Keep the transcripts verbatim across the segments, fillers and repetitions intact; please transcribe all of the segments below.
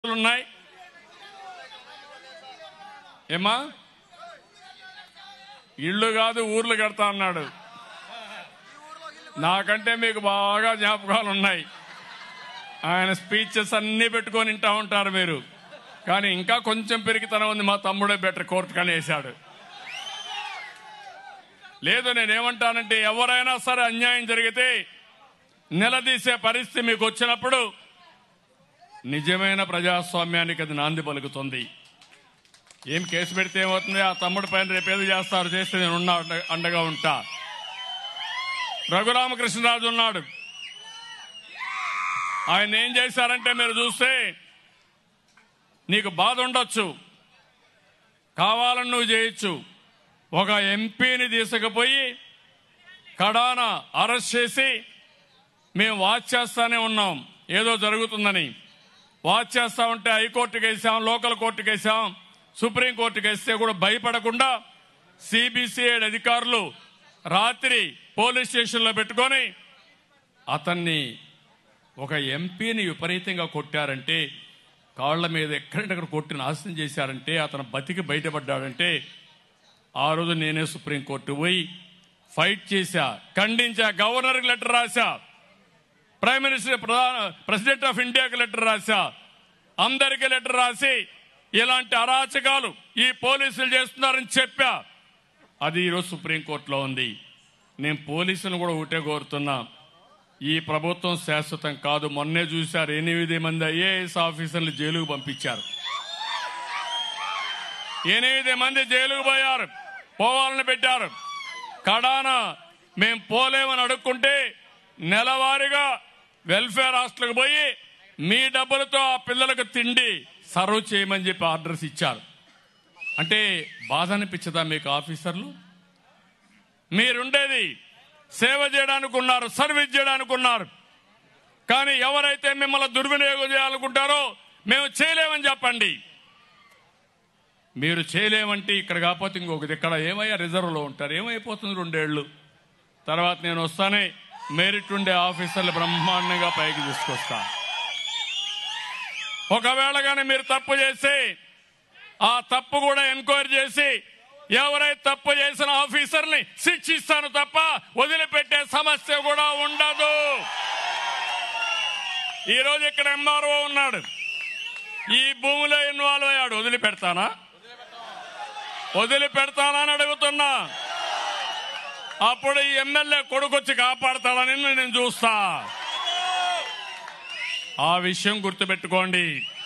ఉన్నాయి ఏమా ఇళ్ళు కాదు ఊర్లు కడతా అన్నాడు. నాకంటే మీకు బాగా జ్ఞాపకాలు ఉన్నాయి. ఆయన స్పీచెస్ అన్ని పెట్టుకొని వింటా ఉంటారు మీరు. కానీ ఇంకా కొంచెం పెరిగితనం ఉంది, మా తమ్ముడే బెటర్ కోర్టు కానీ వేశాడు. లేదు నేనేమంటానంటే ఎవరైనా సరే అన్యాయం జరిగితే నిలదీసే పరిస్థితి మీకు వచ్చినప్పుడు నిజమైన ప్రజాస్వామ్యానికి అది నాంది పలుకుతుంది. ఏం కేసు పెడితే ఏమవుతుంది? ఆ తమ్ముడి పైన రేపేదో చేస్తారు, చేస్తే నేను ఉన్నా అండగా ఉంటా. రఘురామకృష్ణరాజు ఉన్నాడు, ఆయన ఏం చేశారంటే మీరు చూస్తే నీకు బాధ ఉండొచ్చు, కావాలని నువ్వు చేయొచ్చు. ఒక ఎంపీని తీసుకుపోయి కడాన అరెస్ట్ చేసి మేము వాచ్ చేస్తానే ఉన్నాం, ఏదో జరుగుతుందని వాచ్ చేస్తా ఉంటే హైకోర్టుకి వేసాం, లోకల్ కోర్టుకి వేసాం, సుప్రీంకోర్టుకి వేస్తే కూడా భయపడకుండా సిబిసిఐడి అధికారులు రాత్రి పోలీస్ స్టేషన్లో పెట్టుకొని అతన్ని ఒక ఎంపీని విపరీతంగా కొట్టారంటే, కాళ్ల మీద ఎక్కడంటే కొట్టి నాశనం చేశారంటే, అతను బతికి బయటపడ్డాడంటే ఆ రోజు నేనే సుప్రీంకోర్టు పోయి ఫైట్ చేశా, ఖండించా, గవర్నర్కి లెటర్ రాశా, ప్రైమ్ మినిస్టర్ ప్రెసిడెంట్ ఆఫ్ ఇండియాకి లెటర్ రాశా, అందరికీ లెటర్ రాసి ఇలాంటి అరాచకాలు ఈ పోలీసులు చేస్తున్నారని చెప్పా. అది ఈరోజు సుప్రీంకోర్టులో ఉంది. నేను పోలీసులను కూడా ఒకటే కోరుతున్నా, ఈ ప్రభుత్వం శాశ్వతం కాదు. మొన్నే చూశారు ఎనిమిది మంది ఐఏఎస్ ఆఫీసర్లు జైలుకు పంపించారు. ఎనిమిది మంది జైలుకు పోయారు, పోవాలని పెట్టారు. కడాన మేం పోలేమని అడుక్కుంటే నెలవారీగా వెల్ఫేర్ హాస్టల్కి పోయి మీ డబ్బులతో ఆ పిల్లలకు తిండి సర్వ్ చేయమని చెప్పి ఆర్డర్స్ ఇచ్చారు. అంటే బాధ అనిపించదా మీకు? ఆఫీసర్లు మీరుండేది సేవ చేయడానికి ఉన్నారు, సర్వీస్ చేయడానికి ఉన్నారు. కానీ ఎవరైతే మిమ్మల్ని దుర్వినియోగం చేయాలనుకుంటారో మేము చేయలేమని చెప్పండి. మీరు చేయలేమంటే ఇక్కడ కాకపోతే ఇంకొకటి, ఇక్కడ ఏమయ్యా రిజర్వ్లో ఉంటారు, ఏమైపోతుంది రెండేళ్లు తర్వాత నేను వస్తానే మెరిట్ ఉండే ఆఫీసర్లు బ్రహ్మాండంగా పైకి తీసుకొస్తా. ఒకవేళ కానీ మీరు తప్పు చేసి ఆ తప్పు కూడా ఎంక్వైరీ చేసి ఎవరైతే తప్పు చేసిన ఆఫీసర్ని శిక్షిస్తాను తప్ప వదిలిపెట్టే సమస్య కూడా ఉండదు. ఈరోజు ఇక్కడ ఎంఆర్ఓ ఉన్నాడు, ఈ భూమిలో ఇన్వాల్వ్ అయ్యాడు, వదిలిపెడతానా? వదిలిపెడతానా అని అడుగుతున్నా. అప్పుడు ఈ ఎమ్మెల్యే కొడుకొచ్చి కాపాడతాడని నేను చూస్తా. ఆ విషయం గుర్తుపెట్టుకోండి.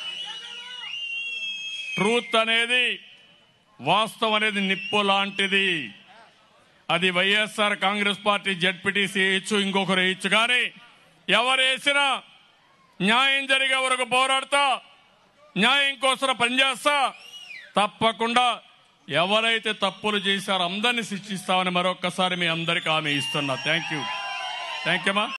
ట్రూత్ అనేది, వాస్తవం అనేది నిప్పు లాంటిది. అది వైఎస్ఆర్ కాంగ్రెస్ పార్టీ జెడ్పీటీసీ వేయచ్చు, ఇంకొకరు వేయచ్చు. కానీ ఎవరు వేసినా న్యాయం జరిగే వరకు పోరాడతా, న్యాయం కోసం పనిచేస్తా. తప్పకుండా ఎవరైతే తప్పులు చేశారో అందరినీ శిక్షిస్తామని మరొక్కసారి మీ అందరికీ హామీ ఇస్తున్నా. థ్యాంక్ యూ థ్యాంక్ యూ మా